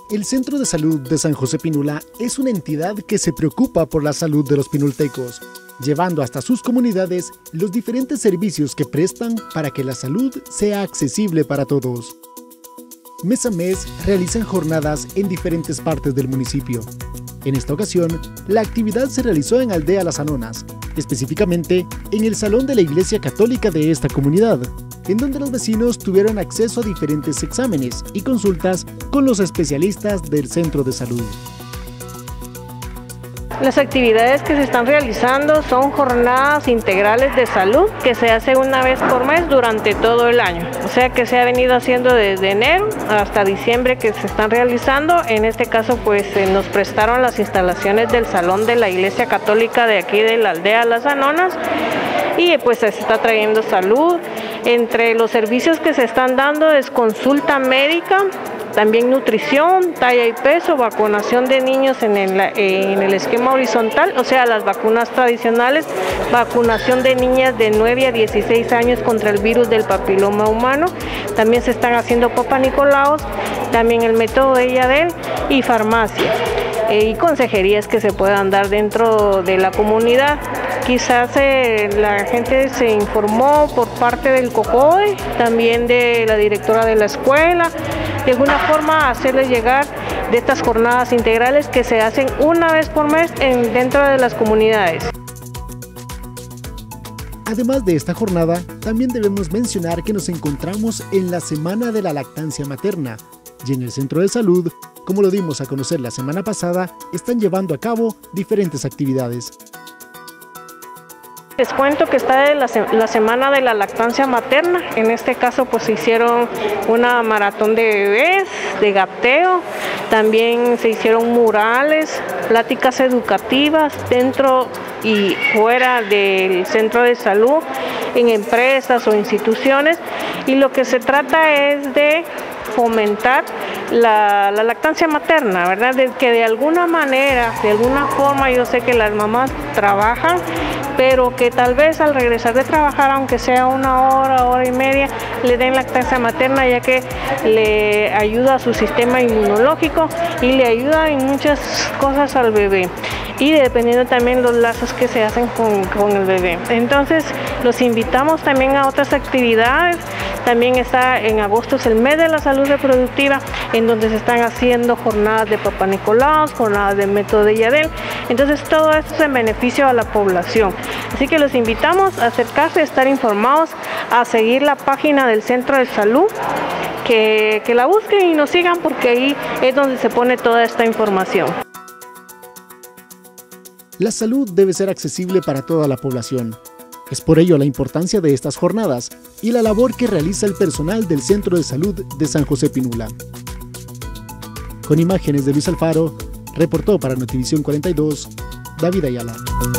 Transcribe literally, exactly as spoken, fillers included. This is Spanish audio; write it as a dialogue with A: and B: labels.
A: El Centro de Salud de San José Pinula es una entidad que se preocupa por la salud de los pinultecos, llevando hasta sus comunidades los diferentes servicios que prestan para que la salud sea accesible para todos. Mes a mes realizan jornadas en diferentes partes del municipio. En esta ocasión, la actividad se realizó en Aldea Las Anonas, específicamente en el salón de la Iglesia Católica de esta comunidad, en donde los vecinos tuvieron acceso a diferentes exámenes y consultas con los especialistas del centro de salud.
B: Las actividades que se están realizando son jornadas integrales de salud que se hacen una vez por mes durante todo el año. O sea que se ha venido haciendo desde enero hasta diciembre que se están realizando. En este caso pues eh, nos prestaron las instalaciones del salón de la Iglesia Católica de aquí de la Aldea Las Anonas y pues se está trayendo salud. Entre los servicios que se están dando es consulta médica, también nutrición, talla y peso, vacunación de niños en el, en el esquema horizontal, o sea, las vacunas tradicionales, vacunación de niñas de nueve a dieciséis años contra el virus del papiloma humano, también se están haciendo Papa Nicolaos, también el método de Yadel y farmacia, eh, y consejerías que se puedan dar dentro de la comunidad. Quizás eh, la gente se informó por parte del COCODE, también de la directora de la escuela, de alguna forma hacerles llegar de estas jornadas integrales que se hacen una vez por mes en, dentro de las comunidades.
A: Además de esta jornada, también debemos mencionar que nos encontramos en la Semana de la Lactancia Materna y en el Centro de Salud, como lo dimos a conocer la semana pasada, están llevando a cabo diferentes actividades.
B: Les cuento que está la, la Semana de la Lactancia Materna. En este caso pues se hicieron una maratón de bebés, de gateo, también se hicieron murales, pláticas educativas dentro y fuera del centro de salud, en empresas o instituciones, y lo que se trata es de fomentar la, la lactancia materna, ¿verdad? De que de alguna manera, de alguna forma, yo sé que las mamás trabajan, pero que tal vez al regresar de trabajar, aunque sea una hora, hora y media, le den lactancia materna, ya que le ayuda a su sistema inmunológico y le ayuda en muchas cosas al bebé. Y dependiendo también los lazos que se hacen con, con el bebé. Entonces, los invitamos también a otras actividades. También está en agosto, es el mes de la salud reproductiva, en donde se están haciendo jornadas de Papa Nicolaos, jornadas de método de Yadel. Entonces, todo esto es en beneficio a la población. Así que los invitamos a acercarse, a estar informados, a seguir la página del Centro de Salud, que, que la busquen y nos sigan, porque ahí es donde se pone toda esta información.
A: La salud debe ser accesible para toda la población. Es por ello la importancia de estas jornadas y la labor que realiza el personal del Centro de Salud de San José Pinula. Con imágenes de Luis Alfaro, reportó para Notivisión cuarenta y dos, David Ayala.